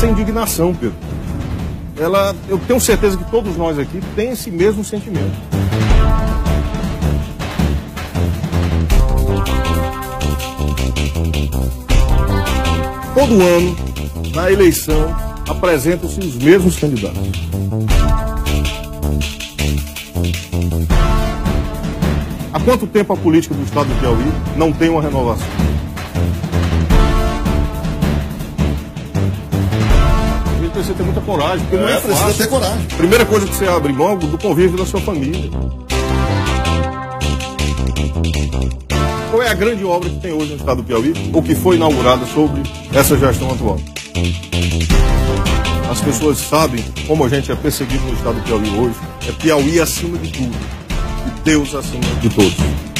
essa indignação, Pedro. Eu tenho certeza que todos nós aqui têm esse mesmo sentimento. Todo ano, na eleição, apresentam-se os mesmos candidatos. Há quanto tempo a política do estado do Piauí não tem uma renovação? A gente precisa ter muita coragem, porque não é fácil. Precisa ter coragem. Primeira coisa que você abre mão do convívio da sua família. Qual é a grande obra que tem hoje no estado do Piauí, ou que foi inaugurada sobre essa gestão atual? As pessoas sabem como a gente é perseguido no estado do Piauí hoje. É Piauí acima de tudo e Deus acima de todos.